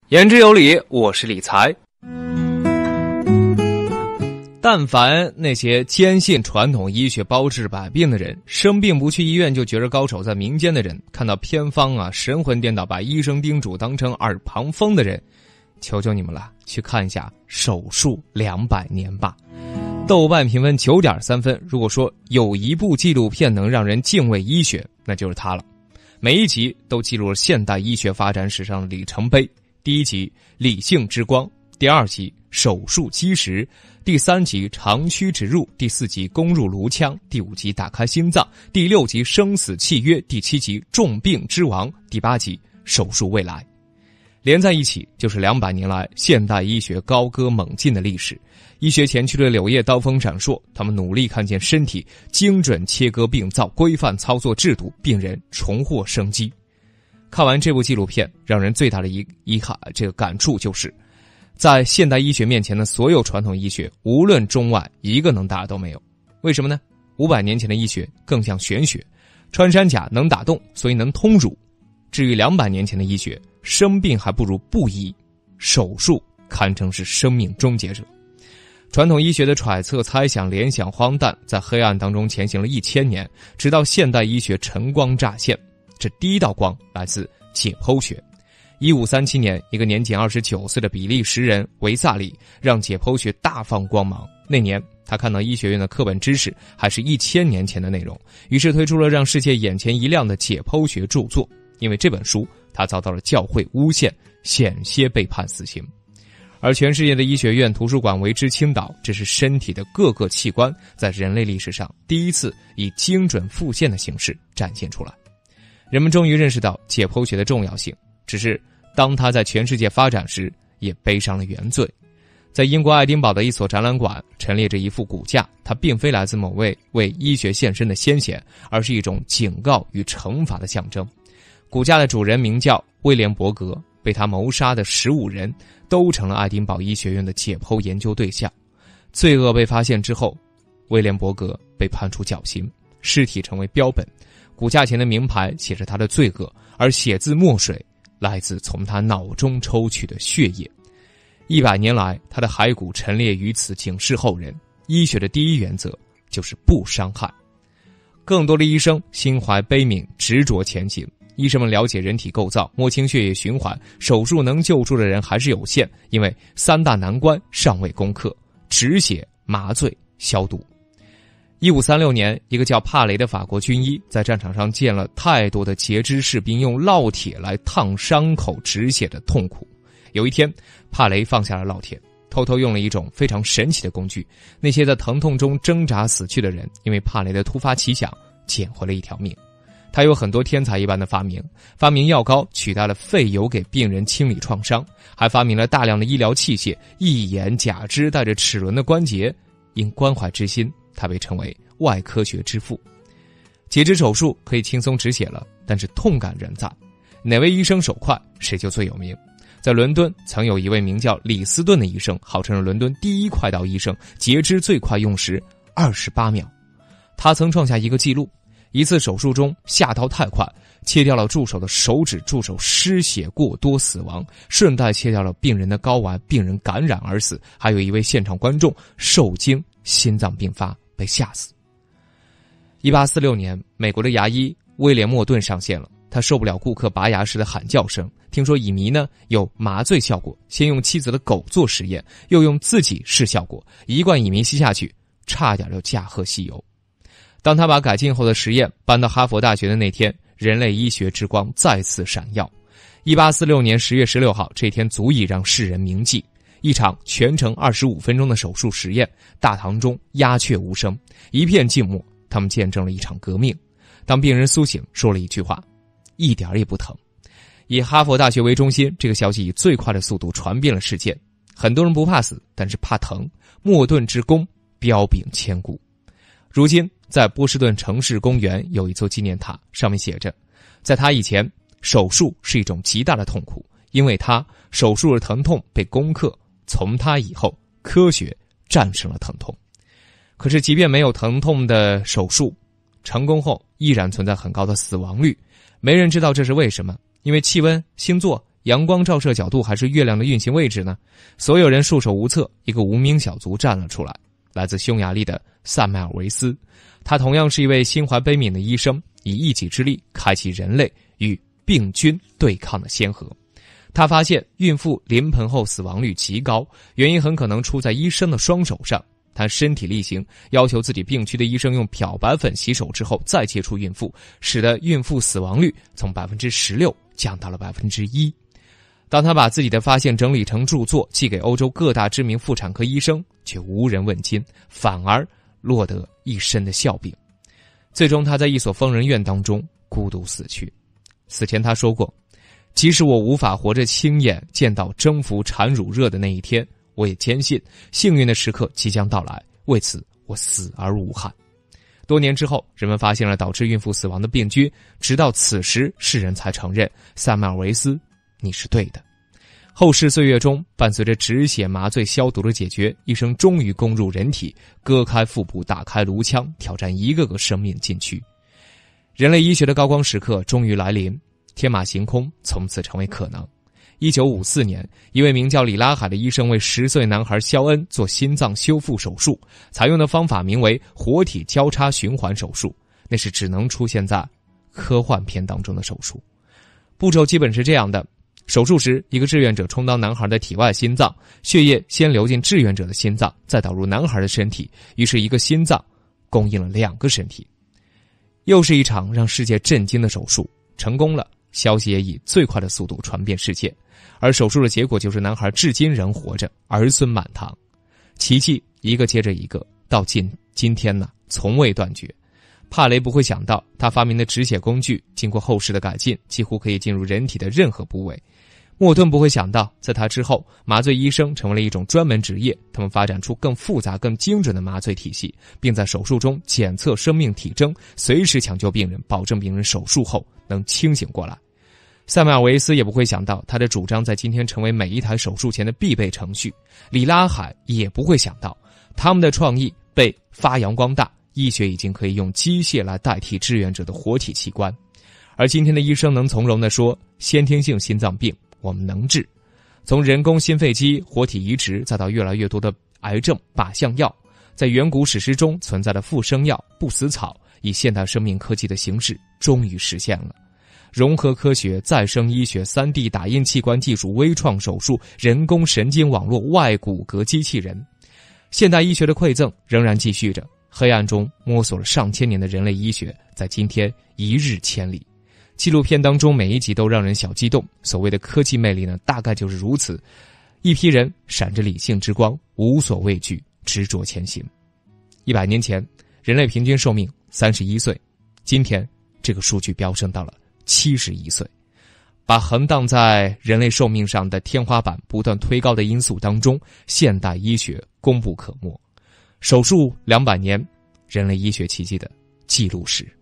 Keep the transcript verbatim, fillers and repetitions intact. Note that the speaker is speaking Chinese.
言之有理，我是理财。但凡那些坚信传统医学包治百病的人，生病不去医院就觉着高手在民间的人，看到偏方啊神魂颠倒把医生叮嘱当成耳旁风的人，求求你们了，去看一下手术两百年吧。豆瓣评分 九点三 分，如果说有一部纪录片能让人敬畏医学，那就是它了。每一集都记录了现代医学发展史上的里程碑。第一集理性之光，第二集手术基石，第三集长驱直入，第四集攻入颅腔，第五集打开心脏，第六集生死契约，第七集重病之王，第八集手术未来。连在一起就是两百年来现代医学高歌猛进的历史。医学前驱的柳叶刀锋闪烁，他们努力看见身体精准切割病灶，规范操作制度，病人重获生机。看完这部纪录片，让人最大的一遗憾这个感触就是，在现代医学面前的所有传统医学，无论中外，一个能打的都没有。为什么呢？五百年前的医学更像玄学，穿山甲能打洞，所以能通乳。至于两百年前的医学，生病还不如不医，手术堪称是生命终结者。传统医学的揣测、猜想、联想、荒诞，在黑暗当中前行了一千年，直到现代医学晨光乍现。这第一道光来自解剖学。一五三七年，一个年仅二十九岁的比利时人维萨里让解剖学大放光芒。那年他看到医学院的课本知识还是一千年前的内容，于是推出了让世界眼前一亮的解剖学著作。因为这本书，他遭到了教会诬陷，险些被判死刑。而全世界的医学院图书馆为之倾倒，这是身体的各个器官在人类历史上第一次以精准复现的形式展现出来。人们终于认识到解剖学的重要性，只是当它在全世界发展时，也背上了原罪。在英国爱丁堡的一所展览馆陈列着一副骨架，它并非来自某位为医学献身的先贤，而是一种警告与惩罚的象征。骨架的主人名叫威廉伯格，被他谋杀的十五人都成了爱丁堡医学院的解剖研究对象。罪恶被发现之后，威廉伯格被判处绞刑，尸体成为标本。骨架前的名牌写着他的罪恶，而写字墨水来自从他脑中抽取的血液。一百年来，他的骸骨陈列于此，警示后人：医学的第一原则就是不伤害。更多的医生心怀悲悯，执着前行。医生们了解人体构造，摸清血液循环，手术能救助的人还是有限，因为三大难关尚未攻克：止血、麻醉、消毒。一五三六年，一个叫帕雷的法国军医在战场上见了太多的截肢士兵用烙铁来烫伤口止血的痛苦。有一天，帕雷放下了烙铁，偷偷用了一种非常神奇的工具，那些在疼痛中挣扎死去的人，因为帕雷的突发奇想，捡回了一条命。他有很多天才一般的发明，发明药膏取代了废油给病人清理创伤，还发明了大量的医疗器械，义眼、假肢、带着齿轮的关节。因关怀之心，他被称为外科学之父。截肢手术可以轻松止血了，但是痛感仍在。哪位医生手快，谁就最有名。在伦敦，曾有一位名叫李斯顿的医生，号称是伦敦第一快刀医生，截肢最快用时二十八秒。他曾创下一个记录，一次手术中下刀太快，切掉了助手的手指，助手失血过多死亡，顺带切掉了病人的睾丸，病人感染而死。还有一位现场观众受惊心脏病发被吓死。一八四六年，美国的牙医威廉莫顿上线了，他受不了顾客拔牙时的喊叫声，听说乙醚呢有麻醉效果，先用妻子的狗做实验，又用自己试效果，一罐乙醚吸下去，差点就驾鹤西游。当他把改进后的实验搬到哈佛大学的那天，人类医学之光再次闪耀。一八四六年十月十六号，这天足以让世人铭记。一场全程二十五分钟的手术实验，大堂中鸦雀无声，一片静默，他们见证了一场革命。当病人苏醒，说了一句话：一点也不疼。以哈佛大学为中心，这个消息以最快的速度传遍了世界。很多人不怕死，但是怕疼。莫顿之功彪炳千古。如今在波士顿城市公园有一座纪念塔，上面写着：在他以前，手术是一种极大的痛苦，因为他手术的疼痛被攻克，从他以后，科学战胜了疼痛。可是即便没有疼痛的手术，成功后依然存在很高的死亡率。没人知道这是为什么，因为气温、星座、 阳光照射角度还是月亮的运行位置呢？所有人束手无策，一个无名小卒站了出来，来自匈牙利的塞麦尔维斯。他同样是一位心怀悲悯的医生，以一己之力开启人类与病菌对抗的先河。他发现孕妇临盆后死亡率极高，原因很可能出在医生的双手上。他身体力行，要求自己病区的医生用漂白粉洗手之后再接触孕妇，使得孕妇死亡率从 百分之十六 降到了 百分之一。 当他把自己的发现整理成著作寄给欧洲各大知名妇产科医生，却无人问津，反而落得一身的笑柄。最终他在一所疯人院当中孤独死去。死前他说过，即使我无法活着亲眼见到征服产乳热的那一天，我也坚信幸运的时刻即将到来，为此我死而无憾。多年之后，人们发现了导致孕妇死亡的病菌，直到此时世人才承认，塞麦尔维斯，你是对的。后世岁月中，伴随着止血麻醉消毒的解决，医生终于攻入人体，割开腹部，打开颅腔，挑战一个个生命禁区。人类医学的高光时刻终于来临，天马行空从此成为可能。一九五四年，一位名叫李拉海的医生为十岁男孩肖恩做心脏修复手术，采用的方法名为活体交叉循环手术，那是只能出现在科幻片当中的手术。步骤基本是这样的：手术时，一个志愿者充当男孩的体外心脏，血液先流进志愿者的心脏，再导入男孩的身体，于是一个心脏供应了两个身体。又是一场让世界震惊的手术，成功了，消息也以最快的速度传遍世界。而手术的结果就是男孩至今仍活着，儿孙满堂。奇迹一个接着一个，到今今天呢，从未断绝。帕雷不会想到，他发明的止血工具经过后世的改进，几乎可以进入人体的任何部位。莫顿不会想到，在他之后，麻醉医生成为了一种专门职业，他们发展出更复杂更精准的麻醉体系，并在手术中检测生命体征，随时抢救病人，保证病人手术后能清醒过来。塞麦尔维斯也不会想到，他的主张在今天成为每一台手术前的必备程序。李拉海也不会想到，他们的创意被发扬光大，医学已经可以用机械来代替志愿者的活体器官。而今天的医生能从容地说，先天性心脏病我们能治。从人工心肺机、活体移植，再到越来越多的癌症靶向药，在远古史诗中存在的复生药、不死草，以现代生命科技的形式终于实现了。融合科学、再生医学、三 D 打印器官技术、微创手术、人工神经网络、外骨骼机器人，现代医学的馈赠仍然继续着。黑暗中摸索了上千年的人类医学，在今天一日千里。纪录片当中每一集都让人小激动，所谓的科技魅力呢，大概就是如此。一批人闪着理性之光，无所畏惧，执着前行。一百年前，人类平均寿命三十一岁，今天这个数据飙升到了七十一岁。把横荡在人类寿命上的天花板不断推高的因素当中，现代医学功不可没。手术两百年，人类医学奇迹的记录史。